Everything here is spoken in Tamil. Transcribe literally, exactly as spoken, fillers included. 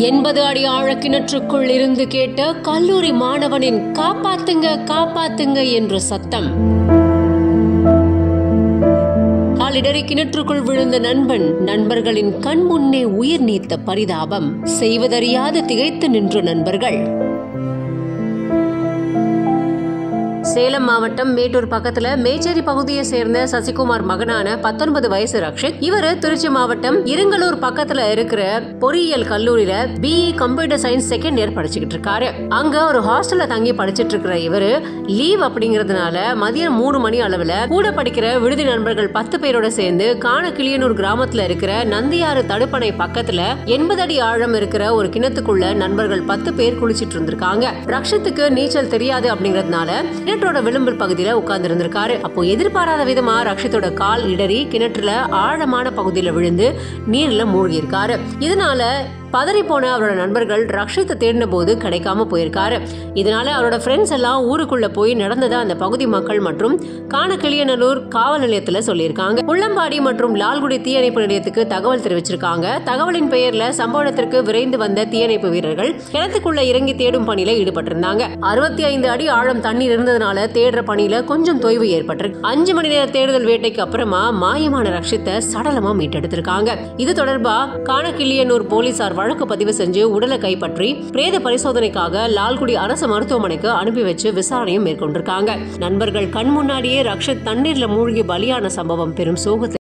எண்பது அடி ஆழ கிணற்றுக்குள் இருந்து கேட்ட கல்லூரி மாணவனின் காப்பாத்துங்க காப்பாத்துங்க என்ற சத்தம். காலிடறி கிணற்றுக்குள் விழுந்த நண்பன், நண்பர்களின் கண் முன்னே உயிர் நீத்த பரிதாபம், செய்வதறியாது திகைத்து நின்ற நண்பர்கள். சேலம் மாவட்டம் மேட்டூர் பக்கத்துல மேச்சேரி பகுதியை சேர்ந்த சசிகுமார் மகனான பத்தொன்பது வயசு ரக்ஷித். இவரு திருச்சி மாவட்டம் இருங்கலூர் பக்கத்துல இருக்கிற பொறியியல் கல்லூரியில BE computer science second year படிச்சுக்கிட்டு இருக்காரு. அங்க ஒரு ஹாஸ்டல்ல தங்கி படிச்சிட்டு இருக்கிற இவரு லீவ் அப்படிங்கறதுனால மதியம் மூணு மணி அளவுல கூட படிக்கிற விடுதி நண்பர்கள் பத்து பேரோட சேர்ந்து காணக்கிளியனூர் கிராமத்துல இருக்கிற நந்தியாறு தடுப்பணை பக்கத்துல எண்பது அடி ஆழம் இருக்கிற ஒரு கிணத்துக்குள்ள நண்பர்கள் பத்து பேர் குளிச்சிட்டு இருந்திருக்காங்க. ரக்ஷித்துக்கு நீச்சல் தெரியாது அப்படிங்கறதுனால கிணற்றோட விளிம்பு பகுதியில உட்கார்ந்து இருந்திருக்காரு. அப்போ எதிர்பாராத விதமா ரக்ஷித்தோட கால் இடறி கிணற்றுல ஆழமான பகுதியில விழுந்து நீர்ல மூழ்கி இருக்காரு. இதனால பதறி போன அவரோட நண்பர்கள் ரக்ஷித்தை தேடின போது கிடைக்காம போயிருக்காரு. இதனால அவரோட ஃப்ரெண்ட்ஸ் எல்லாம் ஊருக்குள்ள போய் நடந்ததை அந்த பகுதி மக்கள் மற்றும் காணக்கிளியனூர் காவல் நிலையத்துல சொல்லியிருக்காங்க. உள்ளம்பாடி மற்றும் லால்குடி தீயணைப்பு நிலையத்துக்கு தகவல் தெரிவிச்சிருக்காங்க. தகவலின் பெயர்ல சம்பவத்திற்கு விரைந்து வந்த தீயணைப்பு வீரர்கள் கிணத்துக்குள்ள இறங்கி தேடும் பணியில ஈடுபட்டிருந்தாங்க. அறுபத்தி ஐந்து அடி ஆழம் தண்ணீர் இருந்ததுனால தேடுற பணியில கொஞ்சம் தொய்வு ஏற்பட்டிருக்கு. அஞ்சு மணி நேர தேடுதல் வேட்டைக்கு அப்புறமா மாயமான ரக்ஷித்தை சடலமா மீட்டெடுத்திருக்காங்க. இது தொடர்பா காணக்கிளியனூர் போலீசார் வழக்கு பதிவு செஞ்சு உடலை கைப்பற்றி பிரேத பரிசோதனைக்காக லால்குடி அரசு மருத்துவமனைக்கு அனுப்பி வச்சு விசாரணையும் மேற்கொண்டிருக்காங்க. நண்பர்கள் கண் முன்னாடியே ரக்ஷித் தண்ணீர்ல மூழ்கி பலியான சம்பவம் பெரும் சோகத்தை